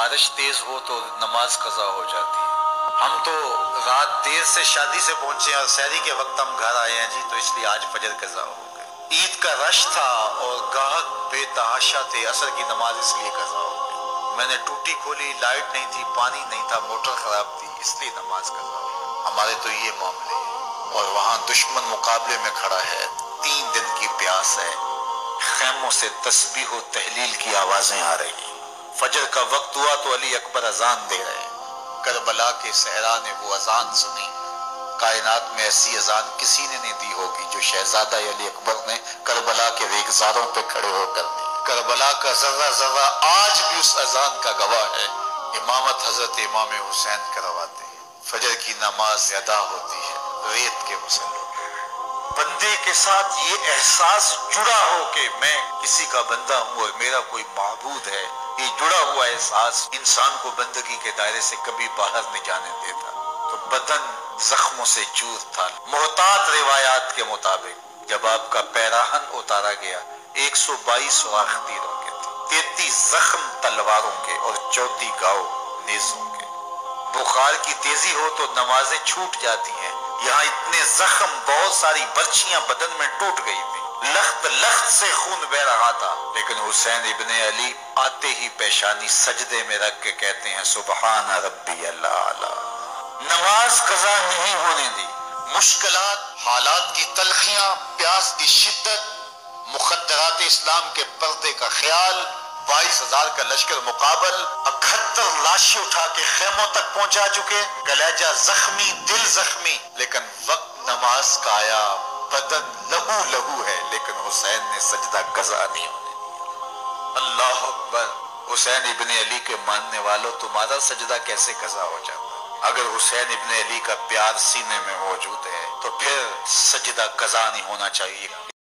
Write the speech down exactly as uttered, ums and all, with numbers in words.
بارش تیز ہو تو نماز قضا ہو جاتی ہے۔ ہم تو رات دیر سے شادی سے پہنچے ہیں اور سحری کے وقت ہم گھر آئے ہیں جی، تو اس لیے آج فجر قضا ہو گئے۔ عید کا رش تھا اور گاہک بے تحاشا تھے، عصر کی نماز اس لیے قضا ہو گئی۔ میں نے ٹوٹی کھولی، لائٹ نہیں تھی، پانی نہیں تھا، موٹر خراب تھی، اس لیے نماز قضا ہو گئی۔ ہمارے تو یہ معاملے ہیں، اور وہاں دشمن مقابلے میں کھڑا ہے، تین دن کی پیاس ہے، خیموں سے تسبیح و تحلیل کی آوازیں آ رہی ہیں۔ فجر کا وقت ہوا تو علی اکبر اذان دے رہے ہیں۔ کربلا کے صحرا نے وہ اذان سنی، کائنات میں ایسی اذان کسی نے نہیں دی ہوگی جو شہزادہ علی اکبر نے کربلا کے ریگزاروں پہ کھڑے ہو کر دی۔ کربلا کا ذرہ ذرہ آج بھی اس اذان کا گواہ ہے۔ امامت حضرت امام حسین کرواتے ہیں، فجر کی نماز ادا ہوتی ہے ریت کے مسلوں پہ۔ بندے کے ساتھ یہ احساس جڑا ہو کہ میں کسی کا بندہ ہوں اور میرا کوئی معبود ہے، یہ جڑا ہوا احساس انسان کو بندگی کے دائرے سے کبھی باہر نہیں جانے دیتا۔ تو بدن زخموں سے چور تھا۔ محتاط روایات کے مطابق جب آپ کا پیراہن اتارا گیا، ایک سو بائیس سوراخ تیروں کے تھے، تینتیس زخم تلواروں کے اور چوتھی گاؤ نیزوں کے۔ بخار کی تیزی ہو تو نمازیں چھوٹ جاتی ہیں، یہاں اتنے زخم، بہت ساری برچیاں بدن میں ٹوٹ گئی تھی، لخت لخت سے خون بہ رہا تھا، لیکن حسین ابن علی آتے ہی پیشانی سجدے میں رکھ کے کہتے ہیں سبحان ربی الاعلی۔ نماز قضا نہیں ہونے دی۔ مشکلات، حالات کی تلخیاں، پیاس کی شدت، مخدرات اسلام کے پردے کا خیال، بائیس ہزار کا لشکر مقابل، اکہتر لاشیں اٹھا کے خیموں تک پہنچا چکے، کلیجہ زخمی، دل زخمی، لیکن وقت نماز کا آیا، بدن لہو لہو ہے، لیکن حسین نے سجدہ قضا نہیں ہونے دیا۔ اللہ اکبر۔ حسین ابن علی کے ماننے والوں، تمہارا سجدہ کیسے قضا ہو جاتا؟ اگر حسین ابن علی کا پیار سینے میں موجود ہے تو پھر سجدہ قضا نہیں ہونا چاہیے۔